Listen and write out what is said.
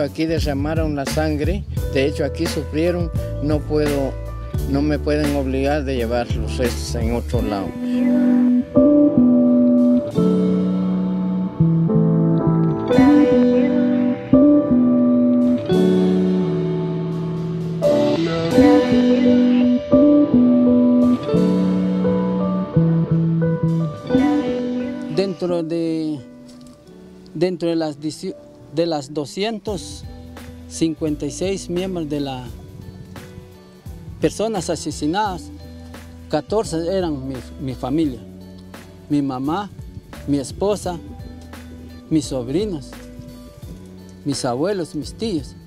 aquí derramaron la sangre, de hecho aquí sufrieron, no me pueden obligar de llevar los restos en otro lado. Dentro de las 256 miembros de las personas asesinadas, 14 eran mi familia, mi mamá, mi esposa, mis sobrinos, mis abuelos, mis tíos.